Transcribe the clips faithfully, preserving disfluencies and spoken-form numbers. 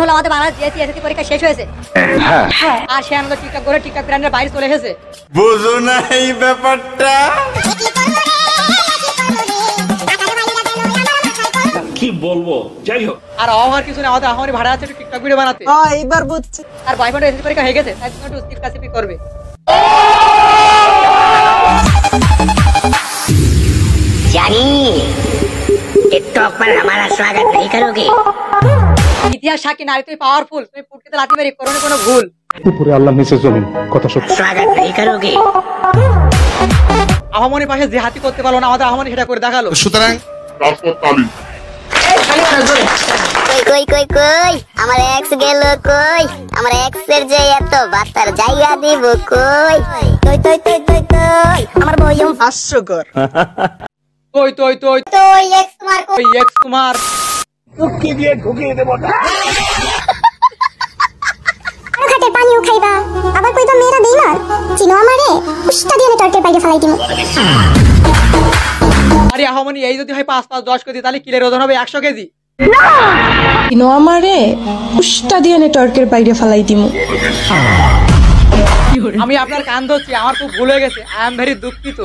হলো আমাদের Bangladesh GSC SSC পরীক্ষা শেষ হয়েছে। হ্যাঁ হ্যাঁ আর সে আনন্দ টিকটক করে টিকটক ব্র্যান্ডের বাইরে চলে এসেছে। বুঝো না এই ব্যাপারটা কি বলবো, যাই হোক। আর আমার কিছু না, আমাদের আমারই ভাড়া আছে একটু টিকটক ভিডিও বানাতে। হ্যাঁ এইবার বুঝছি। আর বয়ফ্রেন্ড এসএসসি পরীক্ষা হয়ে গেছে, তাই একটু স্কিপ করবে। जानी टिकटॉक पर हमारा स्वागत नहीं करोगे? ইতিহাস সাক্ষী নারী তুই পাওয়ারফুল, তুমি পুটকিতে লাথি মেরে করো না কোনো ভুল। উপরে আল্লাহ নিচে জমিন, কথা সত্য। स्वागत नहीं करोगे? আহামনির পাশে যে হাতি করতে পারলো না, আমাদের আহামনি সেটা করে দেখালো। সুতরাং রাজপথ তালি। কই কই কই আমার এক্স গেল কই, আমার এক্স এর যে এত বাতার জায়গা দিব কই, কই কই কই কই কই আমার বইম হাস্যকর। তুই তুই তুই তুই এক্স কুমার তুই এক্স কুমার টুকি দিয়ে ঢুকিয়ে দেবো না। খাটের পানিও খাইবা, আবার কইবা মেয়েরা বেইমান, চিনো আমারে উষ্টা দিয়ে টর্কের বাইরে ফেলাই দিমু। আরে আহামনি এই যদি হয় পাঁচ পাঁচ দশ কেজি তাহলে কিলের ওজন হবে একশো কেজি। চিনো আমারে উষ্টা দিয়ে টর্কের বাইরে ফেলাই দিমু। আমি আপনার কান ধরছি, আমার খুব ভুল হয়ে গেছে, আই এম ভেরি দুঃখিত।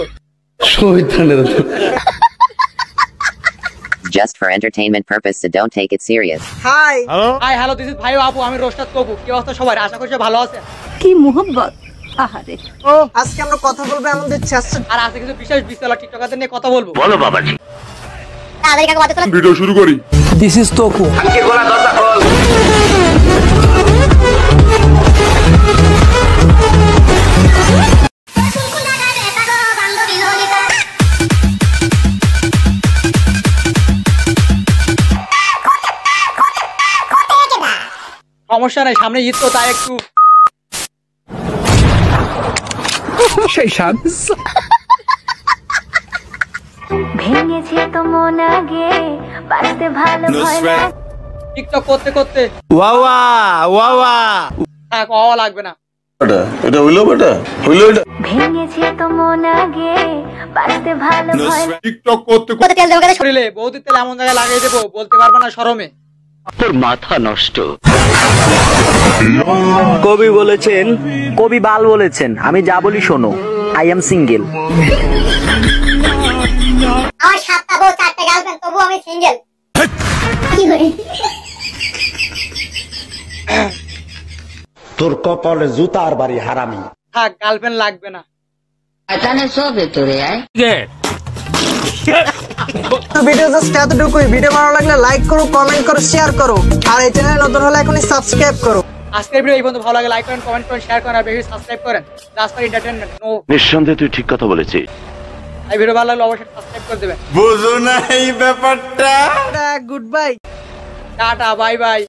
Just for entertainment purpose, so don't take it serious. Hi hi hello, this is ভাই আপু, আমি রোস্টার তপু। কি অবস্থা সবার? আশা করি ভালো আছে। কি মোহব্বত। আহারে ও আজকে আমরা কথা বলবো আমাদের চেষ্টা। আর আজকে কিছু বিশেষ বিষয় টিকটকারদের নিয়ে কথা বলবো। বলো বাবাজি। তাদের কাছে কথা বলে ভিডিও শুরু করি। This is Tapu. আজকে গোলা দরজা খোল। সমস্যা নাই, সামনে ঈদ তো, তাই একটু সেই স্বাদ। ভেঙেছে তো মন আগে বাঁচতে ভালো ভয় লাগে। টিকটক করতে করতে ওয়াওয়া ওয়াওয়া থাক, পাওয়া লাগবে না। এটা এটা হইলো বেটা হইলো এটা। ভেঙেছে তো মন আগে বাঁচতে ভালো ভয় লাগে। টিকটক করতে কত তেল দেবো কাছে শরীরে বৌদির তেল এমন জায়গায় লাগিয়ে দেবো বলতে পারবো না শরমে। তোর মাথা নষ্ট। কবি বলেছেন, কবি বাল বলেছেন, আমি যা বলি শোনো, আই এম সিঙ্গেল। আমার সাতটা বউ চারটে গার্লফ্রেন্ড, তবু আমি সিঙ্গেল। কি করে? তোর কপালে জুতার বাড়ি হারামি। থাক, গার্লফ্রেন্ড লাগবে না। এখানে সব ভেতরে আয়। ভিডিও জাস্ট এতটুকুই। ভিডিও ভালো লাগলে লাইক করো, কমেন্ট করো, শেয়ার করো, আর এই চ্যানেলে নতুন হলে এখনই সাবস্ক্রাইব করো। আজকের ভিডিও এই পর্যন্ত ভালো লাগে লাইক করেন, কমেন্ট করেন, শেয়ার করেন আর বেশি সাবস্ক্রাইব করেন। Just for entertainment. নো নিঃসন্দেহে তুই ঠিক কথা বলেছিস। এই ভিডিও ভালো লাগলে অবশ্যই সাবস্ক্রাইব করে দেবেন। বুঝো না এই ব্যাপারটা। Good bye. Tata, bye by.